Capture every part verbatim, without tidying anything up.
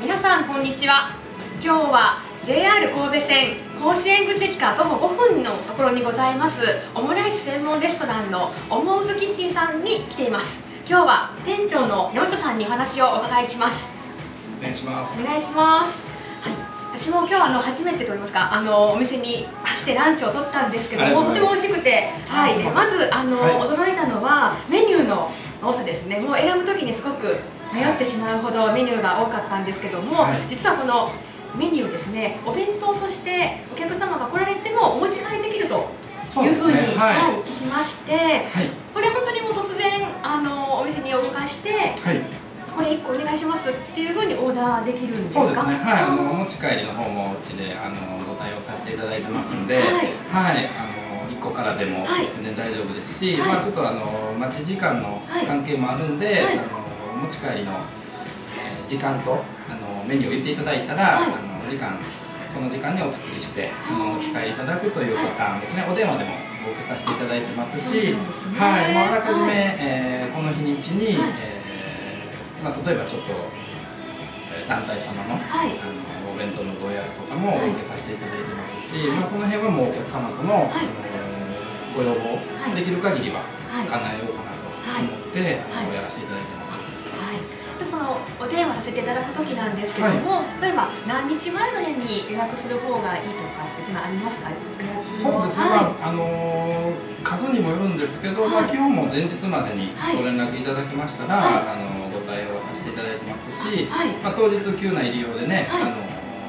皆さんこんにちは。今日は ジェイアール 神戸線甲子園口駅から徒歩ごふんのところにございますオムライス専門レストランのオモウズキッチンさんに来ています。今日は店長の山下さんにお話をお伺いします。 お願いします。 お願いします。はい、私も今日あの初めてと言いますか、あのお店に来てランチを取ったんですけども、とても美味しくて、はい、まずあの、はい、驚いたのはメニューの多さですね。もう選ぶときにすごく迷ってしまうほどメニューが多かったんですけども、はい、実はこのメニューですね、お弁当としてお客様が来られてもお持ち帰りできるというふうに、ね、はいはい、聞きまして、はい、これ本当にもう突然あのお店にお伺いして、はい、これいっこお願いしますっていうふうにオーダーできるんですか？ そうですね、はい、あのお持ち帰りの方もうちであのご対応させていただいてますので、はい、はい、あのいっこからでも全然大丈夫ですし、はい、まあちょっとあの待ち時間の関係もあるんで、はい、あのお持ち帰りの時間とあのメニューを言っていただいたら、はい、あの時間その時間にお作りしてあのお持ち帰りいただくというパターンですね。お電話でもお受けさせていただいてますし、はい、もうあらかじめ、えー、この日にちに、はい、えーまあ、例えばちょっと、えー、団体様の、はい、あのお弁当のご予約とかもお受けさせていただいてますし、はい、まあ、その辺はもうお客様との、はい、あのご要望、はい、できる限りは叶えようかなと思って、はい、あのやらせていただいてます。 そのお電話させていただくときなんですけども、はい、例えば何日前までに予約する方がいいとかってそんなありますか？ そうですね、はい、まあ、あのー、数にもよるんですけど、はい、まあ基本も前日までにご連絡いただきましたら、はい、あのー、ご対応させていただいてますし、はい、まあ、当日急な入り用でね、はい、あの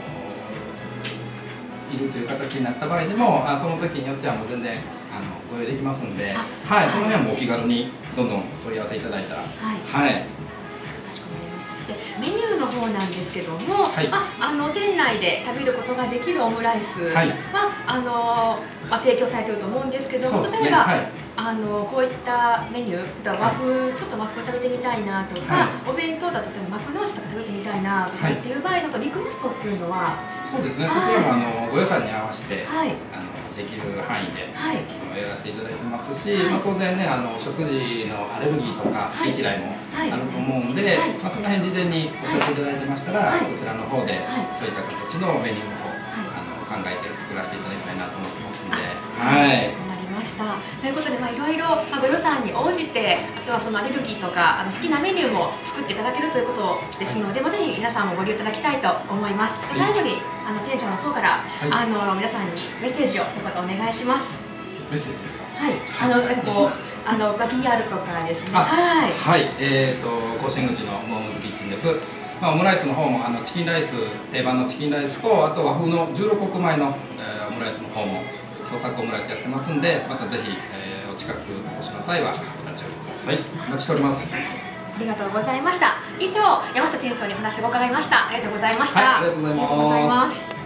ー、いるという形になった場合でも、あその時によってはもう全然あのご用意できますんで、はい、その辺はもうお気軽にどんどん問い合わせいただいたら、はい、はい、 メニューの方なんですけども、はい、まあ、あの店内で食べることができるオムライスは、はい、あのまあ、提供されていると思うんですけども、ね、例えば、はい、あのこういったメニュー、和風、はい、ちょっと和風食べてみたいなとか、はい、お弁当だと幕の内とか食べてみたいなとかっていう場合のリクエストっていうのは、 そうですね、そちらもあのご予算に合わせて、はい、あのできる範囲で、はい、やらせていただいてますし、はい、まあ、当然ね、あの食事のアレルギーとか好き嫌いもあると思うんで、はい、まあ、その辺事前におっしゃっていただいてましたら、はい、こちらの方で、はい、そういった形のメニューの方、はい、あの考えて作らせていただきたいなと思ってますんで、はい。 わかりました。ということで、まあいろいろ、まあ、ご予算に応じて、あとはそのアレルギーとかあの好きなメニューも作っていただけるということですので、はい、まあ、ぜひ皆さんもご利用いただきたいと思います。はい、最後にあの店長の方から、はい、あの皆さんにメッセージを一言お願いします。 メッセージですか？ はい。あのなんかこうあの ピーアール とかですね。はい。 はい。えっ、ー、と甲子園口のモームズキッチンです。まあ、オムライスの方もあのチキンライス、定番のチキンライスと、あと和風のじゅうろくこく米の、えー、オムライスの方も創作オムライスやってますんで、またぜひ、えー、お近くお越しの際はお立ち寄りください。お待ちしております。 ありがとうございました。以上、山下店長にお話を伺いました。ありがとうございました。 はい、ありがとうございます。